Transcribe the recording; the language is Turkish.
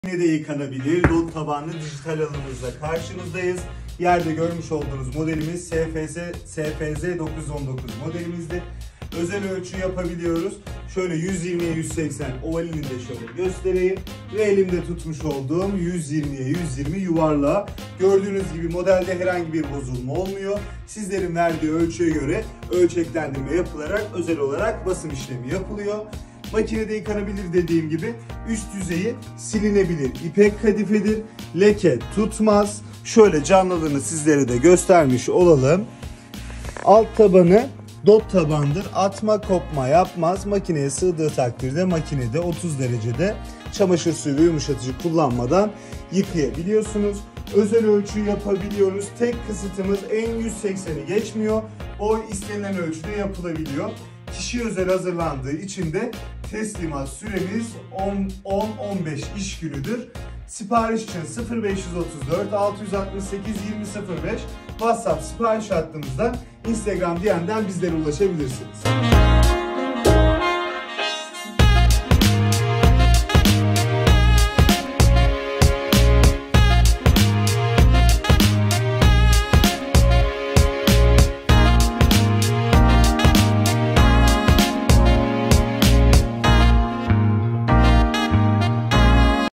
Yine de yıkanabilir dot tabanlı dijital halımızla karşınızdayız. Yerde görmüş olduğunuz modelimiz SFZ 919 modelimizdir. Özel ölçü yapabiliyoruz. Şöyle 120'ye 180 ovalini de şöyle göstereyim. Ve elimde tutmuş olduğum 120'ye 120 yuvarlağı. Gördüğünüz gibi modelde herhangi bir bozulma olmuyor. Sizlerin verdiği ölçüye göre ölçeklendirme yapılarak özel olarak basım işlemi yapılıyor. Makinede yıkanabilir dediğim gibi üst yüzeyi silinebilir. İpek kadifedir. Leke tutmaz. Şöyle canlılığını sizlere de göstermiş olalım. Alt tabanı dot tabandır. Atma kopma yapmaz. Makineye sığdığı takdirde makinede 30 derecede çamaşır suyu ve yumuşatıcı kullanmadan yıkayabiliyorsunuz. Özel ölçü yapabiliyoruz. Tek kısıtımız en 180'i geçmiyor. Boy istenilen ölçüde yapılabiliyor. Kişi özel hazırlandığı için de teslimat süremiz 10-15 iş günüdür. Sipariş için 0534 668 2005 WhatsApp sipariş hattımızdan, Instagram DM'den bizlere ulaşabilirsiniz.